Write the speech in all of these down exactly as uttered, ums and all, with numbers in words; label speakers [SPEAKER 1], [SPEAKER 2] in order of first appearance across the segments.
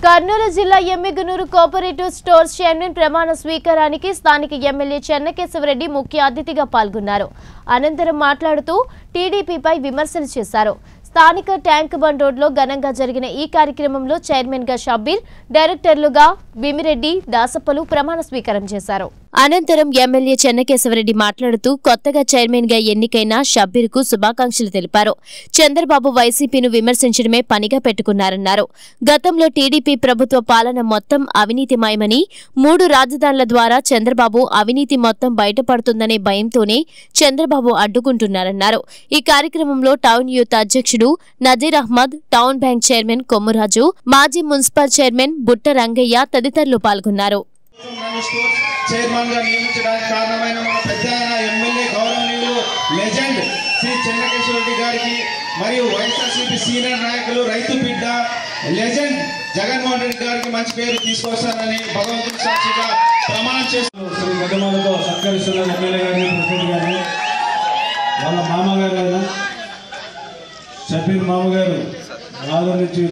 [SPEAKER 1] కర్నూలు జిల్లా Emmiganur cooperative stores chairman ప్రమాణ స్వీకారానికి స్థానిక ఎమ్మెల్యే చెన్నకేశవరెడ్డి ముఖ్య అతిథిగా పాల్గొన్నారు. అనంతరం మాట్లాడుతూ టీడీపీపై విమర్శలు చేశారు. స్థానిక ట్యాంక్ బండ్ రోడ్లో ఘనంగా జరిగిన ఈ కార్యక్రమంలో చైర్మన్ గా షబ్బీర్, డైరెక్టర్లుగా భీమిరెడ్డి, దాసప్పలు ప్రమాణ స్వీకారం చేశారు. అనంతరం ఎమ్మెల్యే చెన్నకేశవరెడ్డి మాట్లాడుతూ కొత్తగా చైర్మన్ గా ఎన్నికైన షబ్బీర్ కు శుభాకాంక్షలు తెలిపారు. చంద్రబాబు వైసీపీను విమర్శించడమే పనిగా పెట్టుకున్నారన్నారు. గతంలో టీడీపీ ప్రభుత్వ పాలన మొత్తం అవినీతిమయమని, మూడు రాజధానుల ద్వారా చంద్రబాబు అవినీతి మొత్తం బయటపడుతుందనే భయంతోనే చంద్రబాబు అడ్డుకుంటున్నారన్నారు. ఈ కార్యక్రమంలో టౌన్ యూత్ అధ్యక్షుడు Nazeer Ahmed, town bank chairman Kommuraju, మాజీ మున్సిపల్ చైర్మన్ బుట్ట రంగయ్య తదితరులు పాల్గొన్నారు.
[SPEAKER 2] చైర్మన్ గా నియమించడానికి కారణమైన మన పెద్ద ఎమ్మెల్యే గౌరవనీయులు లెజెండ్ శ్రీ చెన్నకేశవరెడ్డి గారికి మరియు వైఎస్ఆర్సీపీ సీనియర్ నాయకులు రైతు బిడ్డ లెజెండ్ జగన్మోహన్ రెడ్డి గారికి మంచి పేరు తీసుకొస్తానని భగవంతుని సాక్షిగా ప్రమాణం చేస్తూ
[SPEAKER 3] శ్రీ గడ్డమాలతో సత్కరిస్తున్న ఎమ్మెల్యే గారిని, ప్రెసిడెంట్ గారిని, వాళ్ళ మామగారు అయిన షబ్బీర్ మామగారు ఆదరణ నుంచి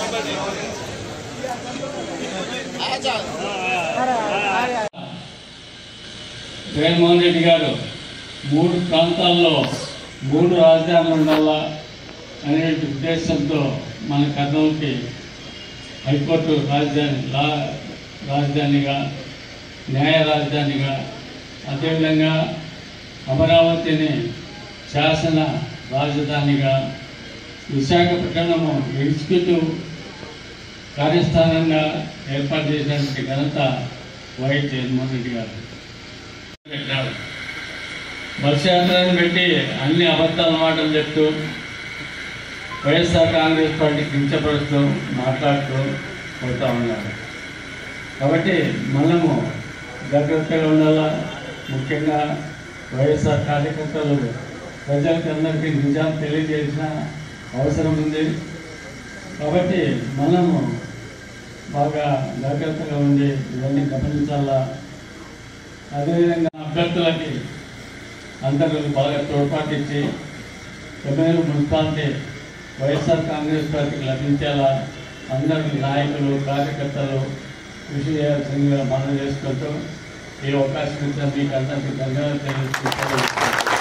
[SPEAKER 4] జగన్మోహన్ రెడ్డి గారు మూడు ప్రాంతాల్లో మూడు రాజధానులు ఉండాలా అనే ఉద్దేశంతో మన కర్నూలుకి హైకోర్టు రాజధాని లా రాజధానిగా, న్యాయ రాజధానిగా, అదేవిధంగా అమరావతిని శాసన రాజధానిగా, విశాఖపట్నము ఎగ్జిక్యూటివ్ కార్యస్థానంగా ఏర్పాటు చేసినటువంటి ఘనత వైఎస్ జగన్మోహన్ రెడ్డి గారు పెట్టారు. బస్సు యాత్రను పెట్టి అన్ని అబద్ధాల మాటలు చెప్తూ వైఎస్ఆర్ కాంగ్రెస్ పార్టీ కించపరుస్తూ మాట్లాడుతూ పోతూ ఉన్నారు. కాబట్టి మనము జాగ్రత్తగా ఉండాలా. ముఖ్యంగా వైఎస్ఆర్ కార్యకర్తలు ప్రజలకి అందరికీ నిజాలు తెలియజేసిన అవసరం ఉంది. కాబట్టి మనము బాగా జాగ్రత్తగా ఉండి ఇవన్నీ గమనించాలా. అదేవిధంగా అభ్యర్థులకి అందరూ బాగా తోడ్పాటించి ఎమ్మెల్యే మున్సిపాలిటీ వైఎస్ఆర్ కాంగ్రెస్ పార్టీకి లభించేలా అందరూ నాయకులు, కార్యకర్తలు కృషి చేయాల్సిందిగా మనం చేసుకుంటూ ఈ అవకాశం ఇచ్చిన మీకు అందరికీ ధన్యవాదాలు తెలియజేస్తున్నాను.